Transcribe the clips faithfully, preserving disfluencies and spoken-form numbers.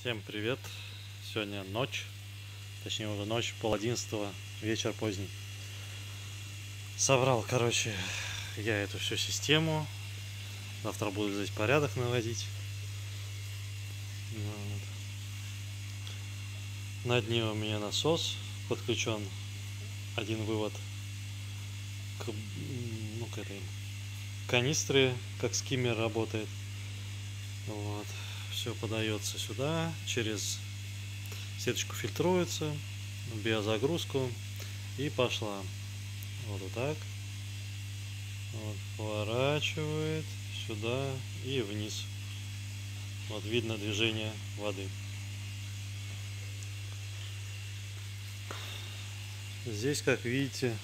Всем привет! Сегодня ночь, точнее уже ночь, пол одиннадцатого, вечер поздний. Собрал, короче, я эту всю систему. Завтра буду здесь порядок наводить. Вот. На дне у меня насос подключен, один вывод к, ну, к этой канистре, как скиммер работает. Вот. Все подается сюда, через сеточку фильтруется, биозагрузку, и пошла. Вот, вот так. Вот, поворачивает сюда и вниз. Вот видно движение воды. Здесь, как видите,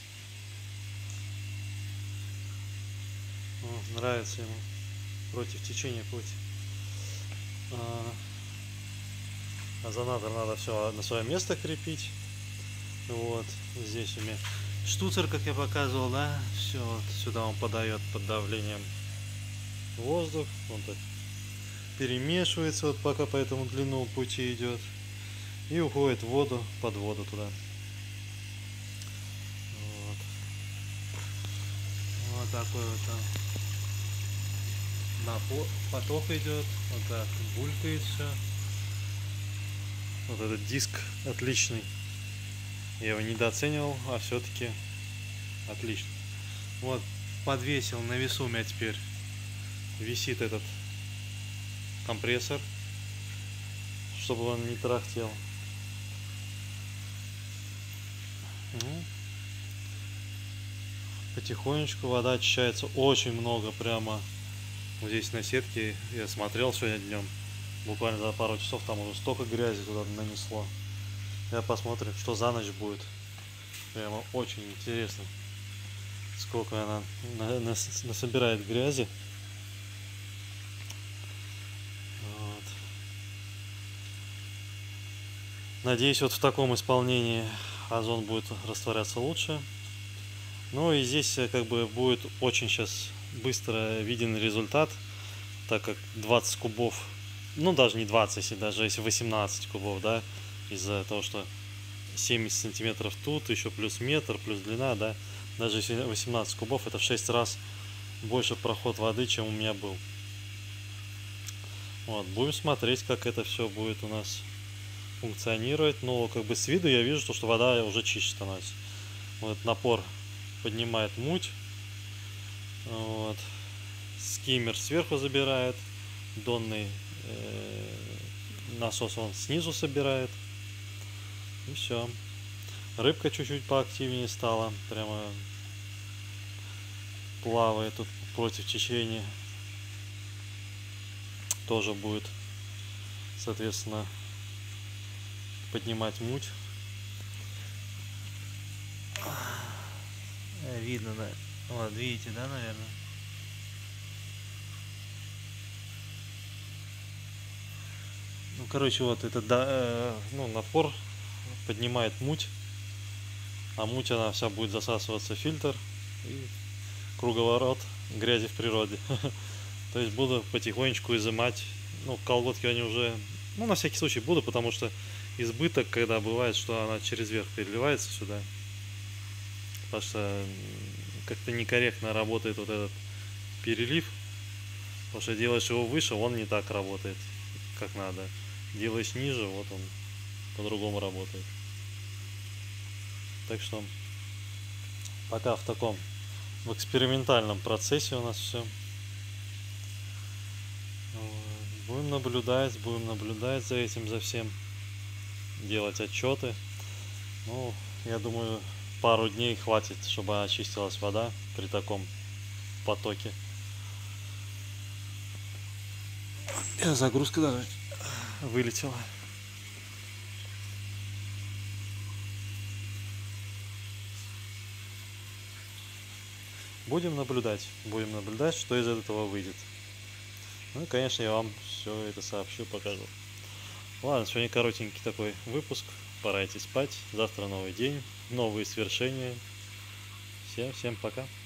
о, нравится ему против течения путь. Озонатор надо все на свое место крепить. Вот здесь у меня штуцер, как я показывал, да, все вот сюда он подает под давлением воздух, он так перемешивается, вот пока по этому длинному пути идет, и уходит в воду, под воду туда. Вот, вот такой вот там напор, поток идет, вот так булькает все. Вот этот диск отличный. Я его недооценивал, а все-таки отлично. Вот, подвесил на весу у меня теперь висит этот компрессор, чтобы он не тарахтел. Ну, потихонечку вода очищается, очень много прямо. Вот здесь на сетке я смотрел сегодня днем, буквально за пару часов там уже столько грязи туда нанесло. Я посмотрим, что за ночь будет. Прямо очень интересно, сколько она насобирает грязи. Вот. Надеюсь, вот в таком исполнении озон будет растворяться лучше. Ну и здесь как бы будет очень сейчас быстро виден результат, так как двадцать кубов, ну даже не двадцать, если даже если восемнадцать кубов, да, из-за того, что семьдесят сантиметров тут, еще плюс метр, плюс длина, да, даже если восемнадцать кубов, это в шесть раз больше проход воды, чем у меня был. Вот, будем смотреть, как это все будет у нас функционировать. Но как бы с виду я вижу, что вода уже чище становится. Вот напор поднимает муть. Вот. Скиммер сверху забирает, донный э, насос он снизу собирает. И все. Рыбка чуть-чуть поактивнее стала, прямо плавает тут против течения. Тоже будет, соответственно, поднимать муть. Видно, да? Вот, видите, да, наверное? Ну, короче, вот это, да, э, ну, напор поднимает муть, а муть она вся будет засасываться в фильтр, и круговорот грязи в природе. То есть буду потихонечку изымать. Ну, колготки они уже, ну, на всякий случай буду, потому что избыток, когда бывает, что она через верх переливается сюда, потому что как-то некорректно работает вот этот перелив, потому что делаешь его выше, он не так работает, как надо. Делаешь ниже, вот он по-другому работает. Так что пока в таком, в экспериментальном процессе у нас все. Будем наблюдать, будем наблюдать за этим, за всем, делать отчеты. Ну, я думаю, пару дней хватит, чтобы очистилась вода при таком потоке. Загрузка даже вылетела. Будем наблюдать, будем наблюдать, что из этого выйдет. Ну и, конечно, я вам все это сообщу, покажу. Ладно, сегодня коротенький такой выпуск. Пора идти спать. Завтра новый день, новые свершения. Всем, всем пока.